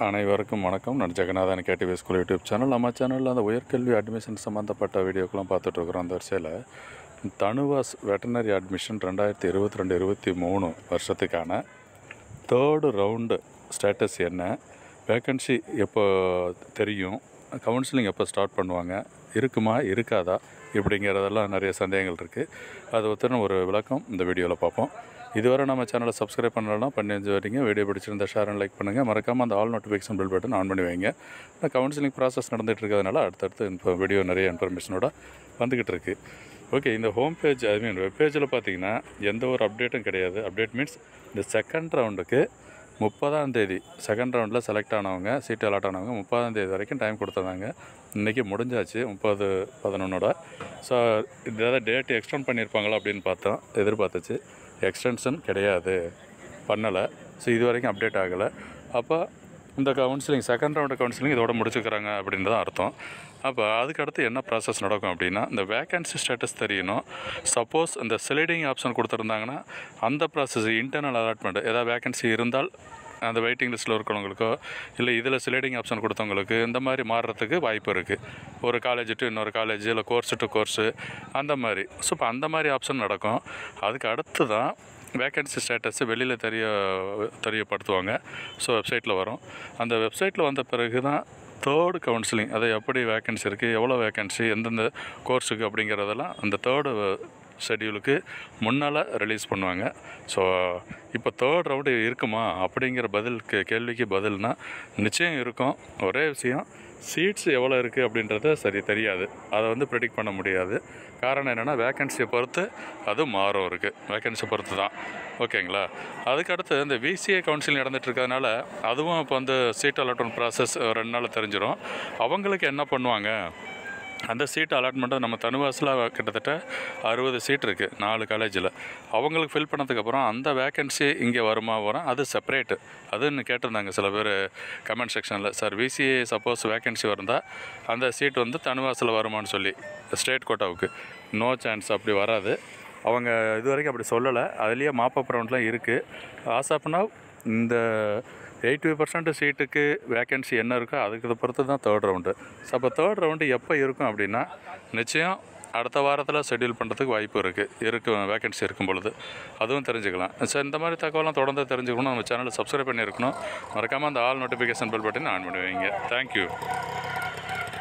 அனைவருக்கும் வணக்கம். நான் Jeganathan KTV School YouTube channel. நம்ம சேனலில் அந்த உயர்கல்வி அட்மிஷன் சம்மந்தப்பட்ட வீடியோக்கெலாம் பார்த்துட்ருக்குறோம். அந்த வரிசையில் தனுவாஸ் வெட்டனரி அட்மிஷன் 2022-23 வருஷத்துக்கான 3rd ரவுண்டு ஸ்டேட்டஸ் என்ன, வேக்கன்சி எப்போ தெரியும், கவுன்சிலிங் எப்போ ஸ்டார்ட் பண்ணுவாங்க, இருக்குமா இருக்காதா இப்படிங்கிறதெல்லாம் நிறைய சந்தேகங்கள் இருக்குது. அது ஒருத்தர ஒரு விளக்கம் இந்த வீடியோவில் பார்ப்போம். இதுவரை நம்ம சேனலை சப்ஸ்கிரைப் பண்ணலன்னா பண்ணி வரீங்க. வீடியோ பிடிச்சிருந்தா ஷேர் அண்ட் லைக் பண்ணுங்கள். மறக்காமல் அந்த all notification bell button on பண்ணி வைங்க. இந்த கவுன்சிலிங் ப்ராசஸ் நடந்துகிட்டு இருக்கிறதுனால அடுத்தடுத்து வீடியோ நிறைய இன்ஃபர்மேஷனோட வந்துக்கிட்டு இருக்குது. ஓகே, இந்த ஹோம் பேஜ் வெப் பேஜில் பார்த்தீங்கன்னா எந்த ஒரு அப்டேட்டும் கிடையாது. அப்டேட் மீன்ஸ் இந்த செகண்ட் ரவுண்டுக்கு 30ஆம் தேதி செகண்ட் ரவுண்டில் செலக்ட் ஆனவங்க, சீட்டு அலாட் ஆனவங்க 30ஆம் தேதி வரைக்கும் டைம் கொடுத்துருந்தாங்க. இன்றைக்கி முடிஞ்சாச்சு 30/11. ஸோ இதாவது டேட் எக்ஸ்டெண்ட் பண்ணியிருப்பாங்களா அப்படின்னு எதிர்பார்த்துச்சு. எக்ஸ்டென்ஷன் கிடையாது, பண்ணலை. ஸோ இது வரைக்கும் அப்டேட் ஆகலை. அப்போ இந்த கவுன்சிலிங் செகண்ட் ரவுண்டு கவுன்சிலிங் இதோட முடிச்சுக்கிறாங்க அப்படின்றது அர்த்தம். அப்போ அதுக்கடுத்து என்ன ப்ராசஸ் நடக்கும் அப்படின்னா, இந்த வேக்கன்சி ஸ்டேட்டஸ் தெரியணும். சப்போஸ் இந்த ஸ்லைடிங் ஆப்ஷன் கொடுத்துருந்தாங்கன்னா அந்த ப்ராசஸ் இன்டர்னல் அலாட்மெண்ட், ஏதாவது வேக்கன்சி இருந்தால் அந்த வெயிட்டிங் லிஸ்ட்டில் இருக்கிறவங்களுக்கோ இல்லை இதில் ஸ்லைடிங் ஆப்ஷன் கொடுத்தவங்களுக்கு இந்த மாதிரி மாறுறதுக்கு வாய்ப்பு இருக்குது. ஒரு காலேஜ் டு இன்னொரு காலேஜ், இல்லை கோர்ஸு டு கோர்ஸு, அந்த மாதிரி. ஸோ இப்போ அந்த மாதிரி ஆப்ஷன் நடக்கும். அதுக்கு அடுத்து தான் வேக்கன்சி ஸ்டேட்டஸு வெளியில் தெரியப்படுத்துவாங்க. ஸோ வெப்சைட்டில் வரும். அந்த வெப்சைட்டில் வந்த பிறகு தான் 3rd கவுன்சிலிங், அதை எப்படி வேக்கன்சி இருக்குது, எவ்வளோ வேக்கன்சி, எந்தெந்த கோர்ஸுக்கு அப்படிங்கிறதெல்லாம் அந்த 3rd ஷெட்யூலுக்கு முன்னால் ரிலீஸ் பண்ணுவாங்க. ஸோ இப்போ 3rd ரவுண்டு இருக்குமா அப்படிங்கிற கேள்விக்கு பதில்னால் நிச்சயம் இருக்கும். ஒரே விஷயம், சீட்ஸ் எவ்வளோ இருக்குது அப்படின்றத தெரியாது. அதை ப்ரெடிக்ட் பண்ண முடியாது. காரணம் என்னென்னா வேக்கன்சியை பொறுத்து அது மாறும் இருக்குது. வேக்கன்சியை பொறுத்து தான். ஓகேங்களா? அதுக்கடுத்து இந்த VCA கவுன்சிலிங் நடந்துகிட்ருக்கிறதுனால அதுவும் இப்போ சீட் அலாட்மெண்ட் ப்ராசஸ் 2 நாள் தெரிஞ்சிடும். அவங்களுக்கு என்ன பண்ணுவாங்க, அந்த சீட் அலாட்மெண்ட்டை நம்ம தனுவாஸில் கிட்டத்தட்ட 60 சீட் இருக்குது 4 காலேஜில். அவங்களுக்கு ஃபில் பண்ணதுக்கப்புறம் அந்த வேக்கன்சி இங்கே வரும், அது செப்பரேட்டு. அதுன்னு கேட்டிருந்தாங்க சில பேர் கமெண்ட் செக்ஷனில். சார், VCA சப்போஸ் வேக்கன்சி வந்தால் அந்த சீட் தனுவாஸில் வருமானு சொல்லி ஸ்டேட் கோட்டாவுக்கு. நோ சான்ஸ், அப்படி வராது. அவங்க இது வரைக்கும் அப்படி சொல்லலை. அதுலேயே மாப்பப் ரவுண்ட்லாம் இருக்குது. ஆசாப்னா இந்த 80% சீட்டுக்கு வேக்கன்சி என்ன இருக்கோ அதுக்கு பொறுத்து தான் 3rd ரவுண்டு. ஸோ அப்போ 3rd ரவுண்டு எப்போ இருக்கும் அப்படின்னா நிச்சயம் அடுத்த வாரத்தில் ஷெட்யூல் பண்ணுறதுக்கு வாய்ப்பு இருக்குது வேக்கன்சி இருக்கும் பொழுது. அதுவும் தெரிஞ்சுக்கலாம். ஸோ இந்த மாதிரி தகவலாம் தொடர்ந்து தெரிஞ்சுக்கணும். நம்ம சேனலை சப்ஸ்கிரைப் பண்ணியிருக்கணும். மறக்காமல் அந்த all notification bell button on பண்ணி வைங்க. தேங்க்யூ.